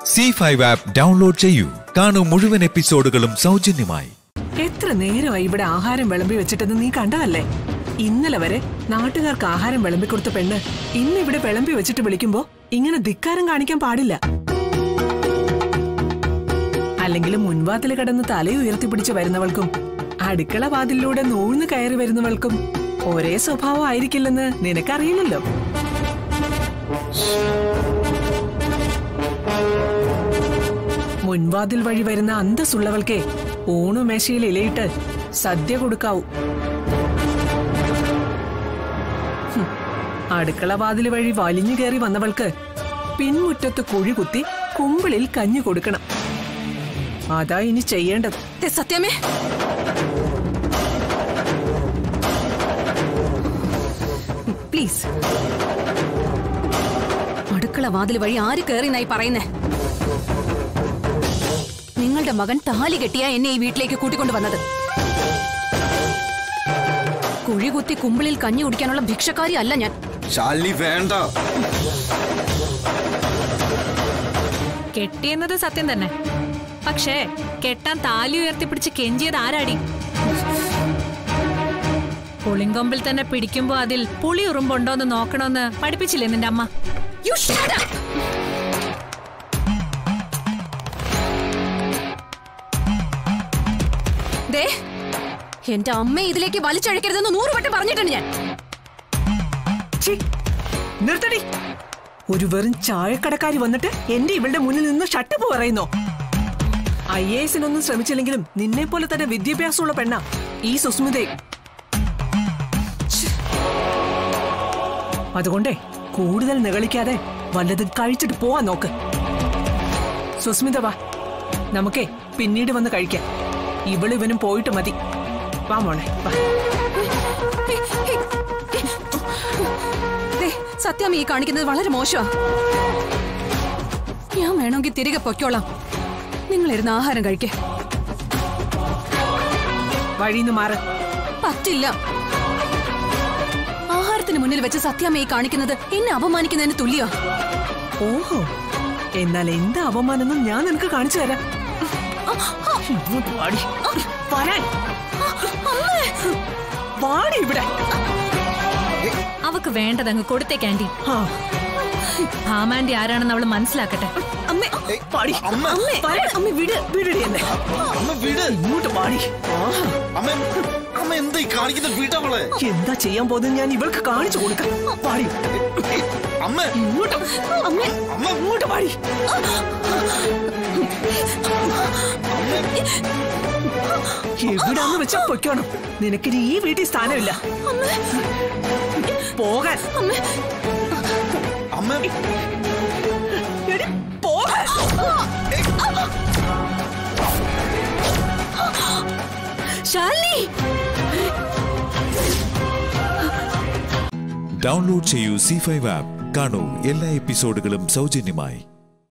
C5 app download ചെയ്യൂ. കാണൂ മുഴുവൻ എപ്പിസോഡുകളും സൗജന്യമായി. എത്ര നേരമായി ഇവിടെ ആഹാരം വിളമ്പി വെച്ചിട്ടെന്ന് നീ കണ്ടതല്ലേ? ഇന്നലെ വരെ നാട്ടുകാർക്ക് ആഹാരം വിളമ്പി കൊടുത്ത പെണ്ണ് ഇന്ന് ഇവിടെ വിളമ്പി വെച്ചിട്ട് വിളിക്കുമ്പോ ഇങ്ങനെ ധിക്കാരം കാണിക്കാൻ പാടില്ല. അല്ലെങ്കിൽ മുൻവാതിൽ കടന്ന് തലയുയർത്തിപ്പിടിച്ച് വരുന്നവൾക്കും അടുക്കള വാതിലൂടെ നൂഴ്ന്ന് കയറി വരുന്നവൾക്കും ഒരേ സ്വഭാവം ആയിരിക്കില്ലെന്ന് നിനക്കറിയില്ലല്ലോ. മുൻവാതിൽ വഴി വരുന്ന അന്തസ്സുള്ളവൾക്കേ ഊണുമേശയിൽ ഇലയിട്ട് സദ്യ കൊടുക്കാവൂ. അടുക്കള വാതിൽ വഴി വലിഞ്ഞു കയറി വന്നവൾക്ക് പിൻമുറ്റത്ത് കുഴി കുത്തി കുമ്പിളിൽ കഞ്ഞി കൊടുക്കണം. അതാ ഇനി ചെയ്യേണ്ടത്. സത്യമേ, പ്ലീസ്, അടുക്കള വാതിൽ വഴി ആര് കയറിനായി പറയുന്നേ? നിങ്ങളുടെ മകൻ താലി കെട്ടിയാ എന്നെ ഈ വീട്ടിലേക്ക് കൂട്ടിക്കൊണ്ടു വന്നത്. കുഴി കുത്തി കുമ്പിളിൽ കഞ്ഞി കുടിക്കാനുള്ള ഭിക്ഷക്കാരി അല്ല ഞാൻ. വേണ്ട. കെട്ടിയെന്നത് സത്യം തന്നെ, പക്ഷേ കെട്ടാൻ താലി ഉയർത്തിപ്പിടിച്ച് കെഞ്ചിയത് ആരാടി? പുളിങ്കൊമ്പിൽ തന്നെ പിടിക്കുമ്പോ അതിൽ പുളി ഉറുമ്പുണ്ടോന്ന് നോക്കണോന്ന് പഠിപ്പിച്ചില്ലേ നിന്റെ അമ്മ? എന്റെ അമ്മയെ ഇതിലേക്ക് വലിച്ചഴക്കരുതെന്ന് 100 വട്ടം പറഞ്ഞിട്ടുണ്ട് ഞാൻ. നിർത്തടി. ഒരു വെറും ചായക്കടക്കാരി വന്നിട്ട് എന്റെ ഇവളുടെ മുന്നിൽ നിന്ന് ഷട്ടപ്പ് പറയുന്നോ? IAS-നൊന്നും ശ്രമിച്ചില്ലെങ്കിലും നിന്നെ പോലെ തന്നെ വിദ്യാഭ്യാസമുള്ള പെണ്ണ ഈ സുസ്മിതേ. അതുകൊണ്ടേ കൂടുതൽ നിഗളിക്കാതെ വല്ലതും കഴിച്ചിട്ട് പോവാൻ നോക്ക്. സുസ്മിത വാ, നമുക്കേ പിന്നീട് വന്ന് കഴിക്കാം. ഇവളിവനും പോയിട്ട് മതി. വാ മോളെ, വാ. സത്യം, ഈ കാണിക്കുന്നത് വളരെ മോശമാ. ഞാൻ വേണമെങ്കിൽ തിരികെ പൊയ്ക്കോളാം. നിങ്ങളിരുന്ന് ആഹാരം കഴിക്കേ. വഴിന്ന് മാറ. പറ്റില്ല. ആഹാരത്തിന് മുന്നിൽ വെച്ച് സത്യാമ്മയെ കാണിക്കുന്നത് എന്നെ അപമാനിക്കുന്നതിന് തുല്യ. ഓഹോ, എന്നാൽ എന്താ അപമാനം ഞാൻ നിനക്ക് കാണിച്ചു തരാം. ഇവിടെ അവക്ക് വേണ്ടതങ്ങ് കൊടുത്തേക്കാൻഡി. ഭാമാൻഡി ആരാണെന്ന് അവള് മനസ്സിലാക്കട്ടെ. എന്താ ചെയ്യാൻ പോകുന്നത് ഞാൻ ഇവൾക്ക് കാണിച്ചു കൊടുക്കാം. ഇങ്ങോട്ട് പാടി. എവിടാന്ന് വെച്ചാ പൊയ്ക്കോണം. നിനക്കിനി ഈ വീട്ടിൽ സ്ഥാനമില്ല. പോകാൻ. ഡൗൺലോഡ് ചെയ്യൂ C5 ആപ്പ്. കാണൂ എല്ലാ എപ്പിസോഡുകളും സൗജന്യമായി.